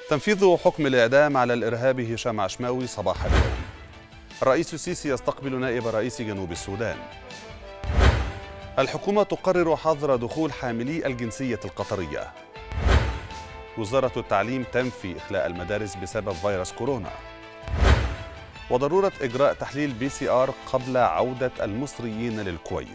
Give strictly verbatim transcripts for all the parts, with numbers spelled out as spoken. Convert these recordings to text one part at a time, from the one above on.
تنفيذ حكم الإعدام على الإرهابي هشام عشماوي صباح اليوم. الرئيس السيسي يستقبل نائب رئيس جنوب السودان. الحكومة تقرر حظر دخول حاملي الجنسية القطرية. وزارة التعليم تنفي إخلاء المدارس بسبب فيروس كورونا. وضرورة إجراء تحليل بي سي آر قبل عودة المصريين للكويت.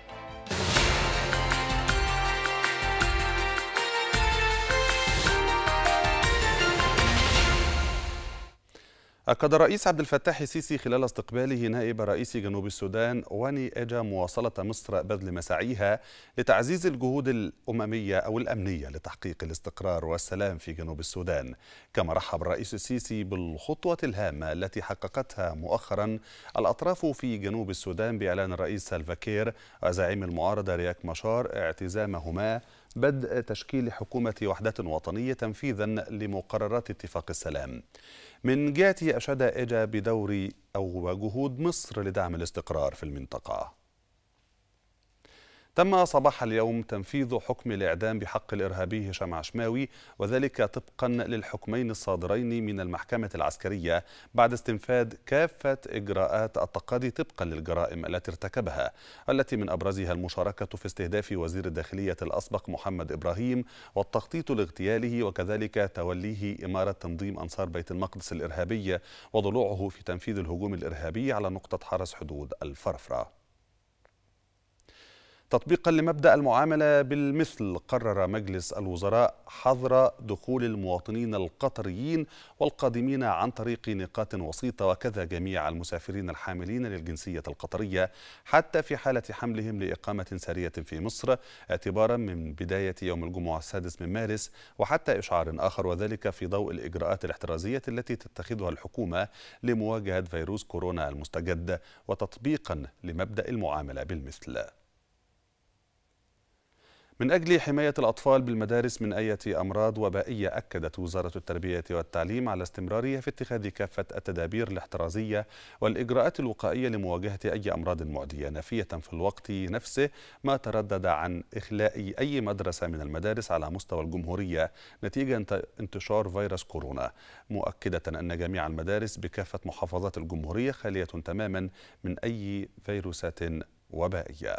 أكد الرئيس عبد الفتاح السيسي خلال استقباله نائب رئيس جنوب السودان واني إيجا مواصلة مصر بذل مساعيها لتعزيز الجهود الأممية أو الأمنية لتحقيق الاستقرار والسلام في جنوب السودان. كما رحب الرئيس السيسي بالخطوة الهامة التي حققتها مؤخرا الأطراف في جنوب السودان بإعلان الرئيس سالفا كير وزعيم المعارضة رياك مشار اعتزامهما بدء تشكيل حكومة وحدة وطنية تنفيذا لمقررات اتفاق السلام. من جهته أشاد إيجا بدور أو جهود مصر لدعم الاستقرار في المنطقة. تم صباح اليوم تنفيذ حكم الإعدام بحق الإرهابي هشام عشماوي، وذلك طبقا للحكمين الصادرين من المحكمة العسكرية بعد استنفاذ كافة إجراءات التقاضي طبقا للجرائم التي ارتكبها، التي من أبرزها المشاركة في استهداف وزير الداخلية الأسبق محمد إبراهيم والتخطيط لاغتياله، وكذلك توليه إمارة تنظيم أنصار بيت المقدس الإرهابي وضلوعه في تنفيذ الهجوم الإرهابي على نقطة حرس حدود الفرفرة. تطبيقا لمبدأ المعاملة بالمثل، قرر مجلس الوزراء حظر دخول المواطنين القطريين والقادمين عن طريق نقاط وسيطة وكذا جميع المسافرين الحاملين للجنسية القطرية حتى في حالة حملهم لإقامة سارية في مصر اعتبارا من بداية يوم الجمعة السادس من مارس وحتى إشعار آخر، وذلك في ضوء الإجراءات الاحترازية التي تتخذها الحكومة لمواجهة فيروس كورونا المستجد وتطبيقا لمبدأ المعاملة بالمثل. من أجل حماية الأطفال بالمدارس من أي أمراض وبائية، أكدت وزارة التربية والتعليم على استمرارها في اتخاذ كافة التدابير الاحترازية والإجراءات الوقائية لمواجهة أي أمراض معدية، نافية في الوقت نفسه ما تردد عن إخلاء أي مدرسة من المدارس على مستوى الجمهورية نتيجة انتشار فيروس كورونا، مؤكدة أن جميع المدارس بكافة محافظات الجمهورية خالية تماما من أي فيروسات وبائية.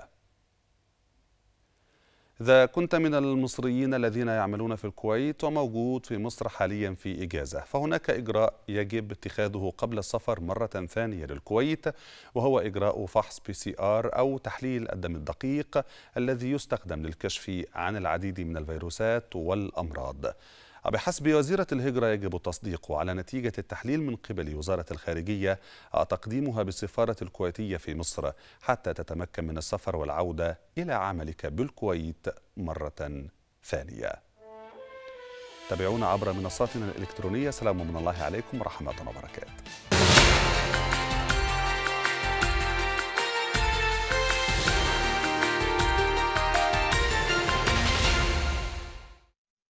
إذا كنت من المصريين الذين يعملون في الكويت وموجود في مصر حاليا في إجازة، فهناك إجراء يجب اتخاذه قبل السفر مرة ثانية للكويت، وهو إجراء فحص بي سي آر أو تحليل الدم الدقيق الذي يستخدم للكشف عن العديد من الفيروسات والأمراض. بحسب وزيرة الهجرة يجب التصديق على نتيجة التحليل من قبل وزارة الخارجية تقديمها بالسفارة الكويتية في مصر حتى تتمكن من السفر والعودة إلى عملك بالكويت مرة ثانية. تابعونا عبر منصاتنا الإلكترونية. سلام من الله عليكم ورحمة وبركاته.